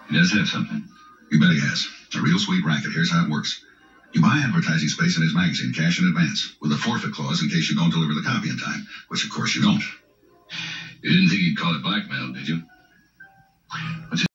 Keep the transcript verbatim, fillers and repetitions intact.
He does have something. You bet he has. It's a real sweet racket. Here's how it works. You buy advertising space in his magazine, cash in advance, with a forfeit clause in case you don't deliver the copy in time, which of course you don't. You didn't think he'd call it blackmail, did you? What's